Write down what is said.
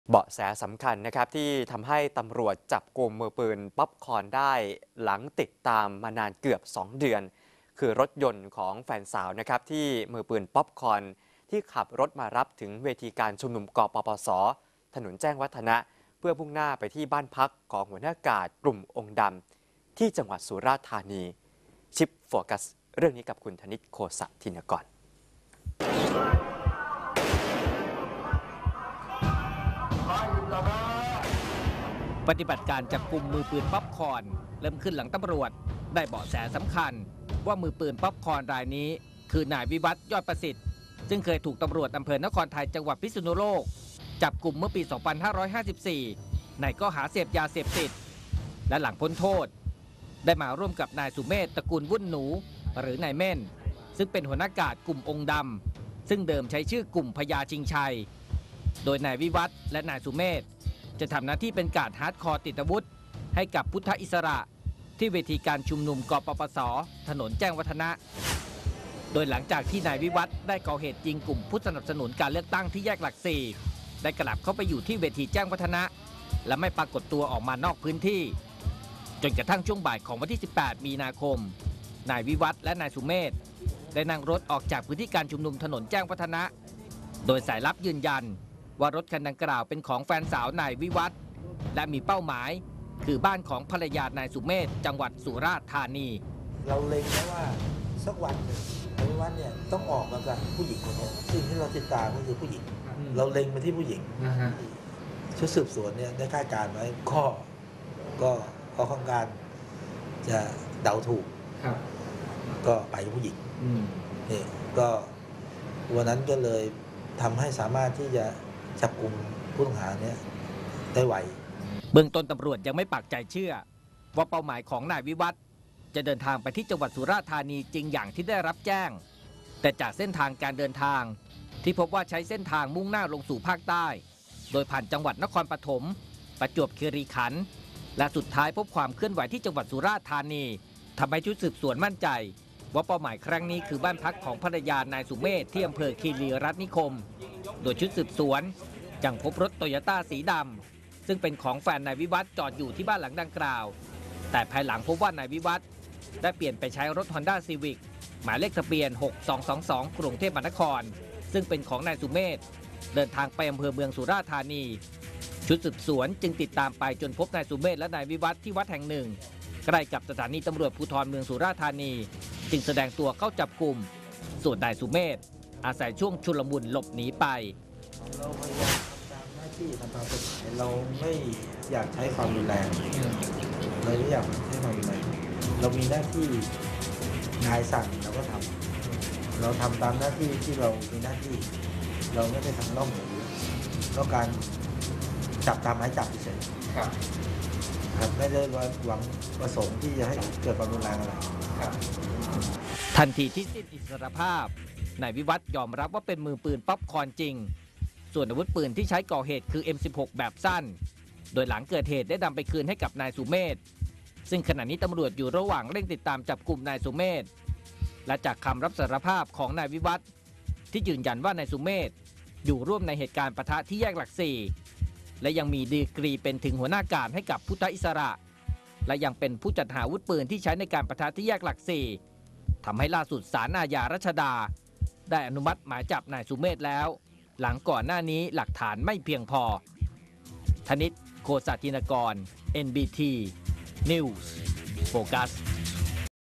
เบาะแสสำคัญนะครับที่ทำให้ตำรวจจับกลุ่มมือปืนป๊อปคอร์นได้หลังติดตามมานานเกือบ 2 เดือน คือรถยนต์ของแฟนสาวนะครับที่มือปืนป๊อปคอร์นที่ขับรถมารับถึงเวทีการชุมนุมกปปสถนนแจ้งวัฒนะเพื่อพุ่งหน้าไปที่บ้านพักของหัวหน้ากาดกลุ่มองค์ดำที่จังหวัดสุราษฎร์ธานีชิปโฟกัสเรื่องนี้กับคุณธนิตโคสทินกรปฏิบัติการจับกลุ่มมือปืนป๊อปคอร์นเริ่มขึ้นหลังตำรวจได้เบาะแสสำคัญว่ามือปืนป๊อปคอร์นรายนี้คือนายวิวัฒน์ยอดประสิทธิ์ซึ่งเคยถูกตำรวจอำเภอนครไทยจังหวัดพิษณุโลกจับกลุ่มเมื่อปี 2554 ในข้อหาเสพยาเสพติดและหลังพ้นโทษได้มาร่วมกับนายสุเมธตระกูลวุ่นหนูหรือนายเม่นซึ่งเป็นหัวหน้ากาดกลุ่มองค์ดำซึ่งเดิมใช้ชื่อกลุ่มพญาชิงชัยโดยนายวิวัฒน์และนายสุเมธจะทำหน้าที่เป็นการ์ดฮาร์ดคอร์ติดอาวุธให้กับพุทธอิสระที่เวทีการชุมนุมกปปสถนนแจ้งวัฒนะโดยหลังจากที่นายวิวัฒน์ได้ก่อเหตุยิงกลุ่มผู้สนับสนุนการเลือกตั้งที่แยกหลักสี่ได้กลับเข้าไปอยู่ที่เวทีแจ้งวัฒนะและไม่ปรากฏตัวออกมานอกพื้นที่จนกระทั่งช่วงบ่ายของวันที่ 18 มีนาคมนายวิวัฒน์และนายสุเมธได้นั่งรถออกจากพื้นที่การชุมนุมถนนแจ้งวัฒนะโดยสายลับยืนยันว่ารถคันดังกล่าวเป็นของแฟนสาวนายวิวัฒน์และมีเป้าหมายคือบ้านของภรรยานายสุเมธจังหวัดสุราษฎร์ธานีเราเล็งนะว่าสักวันหนึ่งนายวิวัฒน์เนี่ยต้องออกมากับผู้หญิงคนนี้สิ่งที่เราติดตามก็คือผู้หญิงเราเล็งไปที่ผู้หญิงชุดสืบสวนเนี่ยได้คาดการณ์ไว้ก็ค่อนข้างจะเดาถูกก็ไปกับผู้หญิงนี่ก็วันนั้นก็เลยทำให้สามารถที่จะจับกลุ่มผู้ต้องหาเนี่ยได้ไวเบื้องต้นตำรวจยังไม่ปักใจเชื่อว่าเป้าหมายของนายวิวัฒน์จะเดินทางไปที่จังหวัดสุราษฎร์ธานีจริงอย่างที่ได้รับแจ้งแต่จากเส้นทางการเดินทางที่พบว่าใช้เส้นทางมุ่งหน้าลงสู่ภาคใต้โดยผ่านจังหวัดนครปฐมประจวบคีรีขันธ์และสุดท้ายพบความเคลื่อนไหวที่จังหวัดสุราษฎร์ธานีทำให้ชุดสืบสวนมั่นใจว่าเป้าหมายครั้งนี้คือบ้านพักของภรรยานายสุเมธที่อำเภอคีรีรัตน์นิคมโดยชุดสืบสวนยังพบรถโตโยต้าสีดำซึ่งเป็นของแฟนนายวิวัฒน์จอดอยู่ที่บ้านหลังดังกล่าวแต่ภายหลังพบว่านายวิวัฒน์ได้เปลี่ยนไปใช้รถ Honda Civic หมายเลขทะเบียน 6222 กรุงเทพมหานครซึ่งเป็นของนายสุเมธเดินทางไปอำเภอเมืองสุราษฎร์ธานีชุดสืบสวนจึงติดตามไปจนพบนายสุเมธและนายวิวัฒน์ที่วัดแห่งหนึ่งใกล้กับสถานีตำรวจภูธรเมืองสุราษฎร์ธานีจึงแสดงตัวเข้าจับกุมส่วนนายสุเมธอาศัยช่วงชุลมุนหลบหนีไปเราพยายามทำตามหน้าที่ทำตามกฎหมายเราไม่อยากใช้ความรุนแรงเราไม่อยากใช้ความรุนแรงเรามีหน้าที่นายสั่งเราก็ทำเราทำตามหน้าที่ที่เรามีหน้าที่เราไม่ได้ทำล่องหรือต้องการจับตามหมายจับเฉยๆครับไม่ได้หวังประสงค์ที่จะให้เกิดความรุนแรงอะไรทันทีที่สิ้นอิสรภาพนายวิวัฒน์ยอมรับว่าเป็นมือปืนป๊อปคอร์นจริงส่วนอาวุธปืนที่ใช้ก่อเหตุคือ M16 แบบสั้นโดยหลังเกิดเหตุได้นำไปคืนให้กับนายสุเมธซึ่งขณะนี้ตำรวจอยู่ระหว่างเร่งติดตามจับกลุ่มนายสุเมธและจากคำรับสารภาพของนายวิวัฒน์ที่ยืนยันว่านายสุเมธอยู่ร่วมในเหตุการณ์ปะทะที่แยกหลักสี่และยังมีดีกรีเป็นถึงหัวหน้าการให้กับพุทธอิสระและยังเป็นผู้จัดหาอาวุธปืนที่ใช้ในการปะทะที่แยกหลักสี่ทำให้ล่าสุดศาลอาญารัชดาได้อนุมัติหมายจับนายสุเมธแล้วหลังก่อนหน้านี้หลักฐานไม่เพียงพอธนิต โคสทินกร NBT News Focus